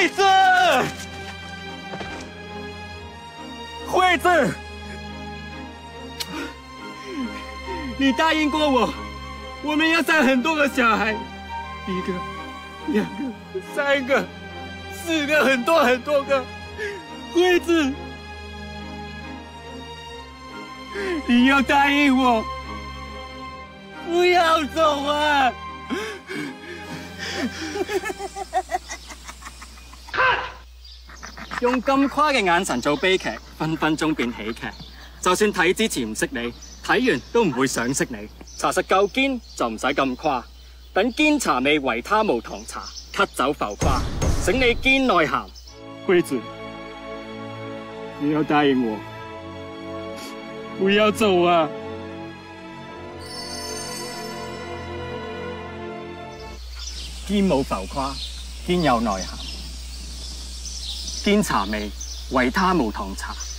子，惠子，你答应过我，我们要生很多个小孩，1个、2个、3个、4个，很多很多个。惠子，你要答应我，不要走啊！用咁誇嘅眼神做悲劇，分分鐘變喜劇。就算睇之前唔識你，睇完都唔會想識你。查實夠堅就唔使咁誇，等堅茶味維他無糖茶，咳走浮誇，醒你堅內涵。惠子，你要答應我，不要走啊！堅冇浮誇，堅有內涵。堅茶味，維他無糖茶。